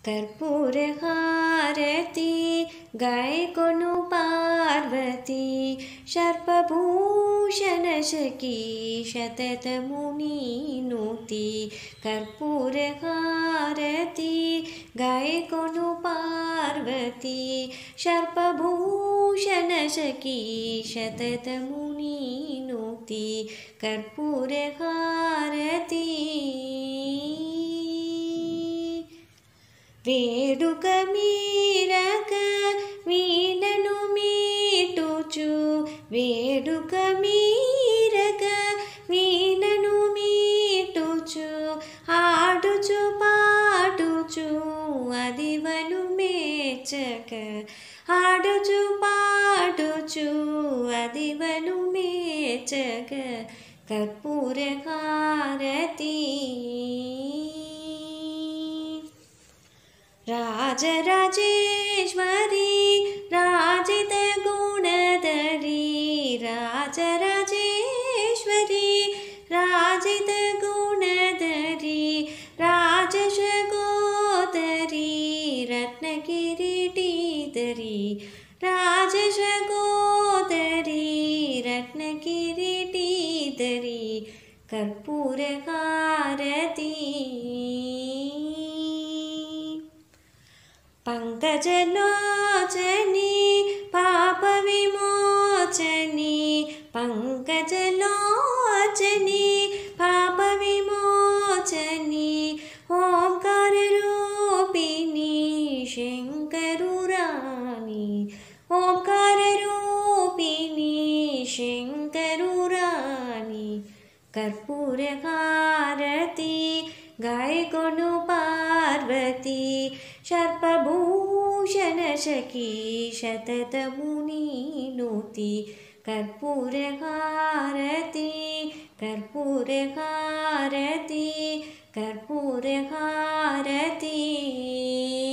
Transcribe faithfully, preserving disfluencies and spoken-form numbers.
कर्पूरहारती गायकोनु पार्वती सर्पभूषणशकी शततमुनीनुती कर्पूरहारती गायकोनु पार्वती सर्पभूषणशकी शततमुनीनुती कर्पूरहारती వేడుక మీరక వీణను మీటుచు వేడుక మీరక వీణను మీటుచు ఆడుచు పాడుచు అదివను మేచక ఆడుచు పాడుచు అదివను మేచక కర్పూరహారతి राजराजेश्वरी राजित गुणधरी राजराजेश्वरी राजित गुणधरी राजशगोदरी रत्नकिरीटिधरी राजशगोदरी रत्नकिरीटिधरी कर्पूरहारती पंकजलोचनी पापविमोचनी पंकजलोचनी पापविमोचनी ओंकाररूपिणी शंकरुरानी ओंकाररूपिणी शंकरुरानी कर्पूरहारती गायकोनु पार्वती सर्पभूषणशकी शततमुनीनुती कर्पूरहारती कर्पूरहारती कर्पूरहारती।